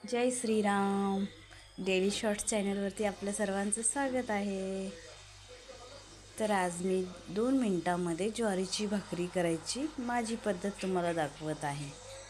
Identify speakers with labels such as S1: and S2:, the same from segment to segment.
S1: जय Shriram. Daily shorts चॅनलवरती आपलं सर्वांचं स्वागत आहे. तर आज मी 2 मिनटामध्ये ज्वारीची भाकरी करायची माझी पद्धत तुम्हाला दाखवत आहे.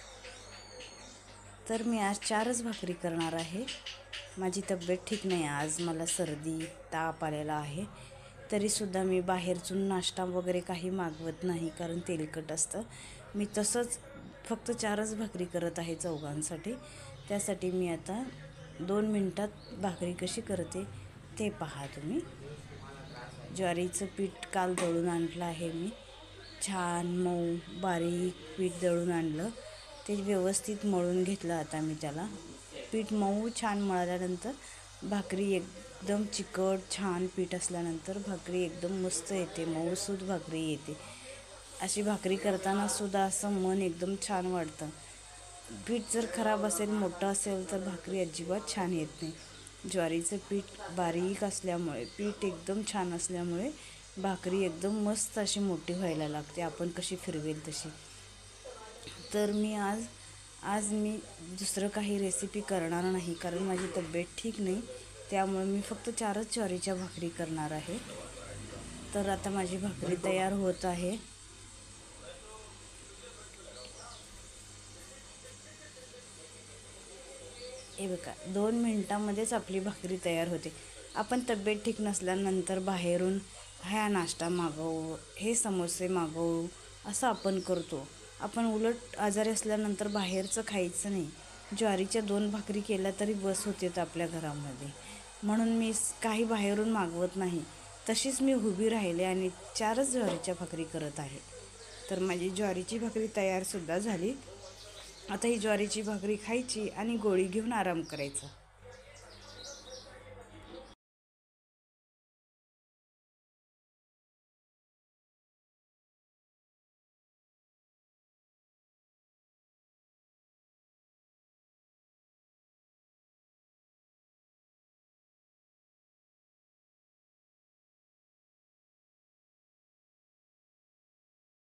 S1: तर मी आज 4च भाकरी करणार आहे. माझी तब्येत ठीक नाही, आज मला सर्दी ताप आलेला आहे. तरीसुद्धा मी बाहेरचून नाश्ता वगैरे काही मागवत नाही, कारण तेलकट असतं. मी तसंच फक्त 4च भाकरी करत आहे चौघांसाठी. त्यासाठी मी आता 2 मिनटात भाकरी कशी करते ते पहा तुम्ही. ज्वारीचं पीठ काल दळून आणलं आहे मी. छान मऊ बारीक पीठ दळून आणलं. ते व्यवस्थित मळून घेतलं. आता मी त्याला पीठ मऊ छान मळल्यानंतर भाकरी एकदम चिकट छान पीठ असल्यानंतर भाकरी एकदम मस्त येते, मऊसूद भाकरी येते. अशी भाकरी करताना सुद्धा असं मन एकदम छान वाटतं. पीठ जर खराब असेल, मोठं असेल तर भाकरी अजिबात छान येत नाही. ज्वारीचं पीठ बारीक असल्यामुळे, पीठ एकदम छान असल्यामुळे भाकरी एकदम मस्त अशी मोठी व्हायला लागते, आपण कशी फिरवेल तशी. तर मी आज मी दुसरं काही रेसिपी करणार नाही, कारण माझी तब्येत ठीक नाही. त्यामुळे मी फक्त 4च ज्वारीच्या भाकरी करणार आहे. तर आता माझी भाकरी तयार होत आहे. हे बघा, 2 मिनटामध्येच आपली भाकरी तयार होते. आपण तब्येत ठीक नसल्यानंतर बाहेरून हा नाश्ता मागवू, हे समोसे मागवू, असं आपण करतो. आपण उलट आजारी असल्यानंतर बाहेरचं खायचं नाही. ज्वारीच्या 2 भाकरी केल्या तरी बस होतात आपल्या घरामध्ये. म्हणून मी काही बाहेरून मागवत नाही. तशीच मी उभी राहिले आणि 4च ज्वारीच्या भाकरी करत आहे. तर माझी ज्वारीची भाकरी तयारसुद्धा झाली. आता ही ज्वारीची भाकरी खायची आणि गोळी घेऊन आराम करायचा.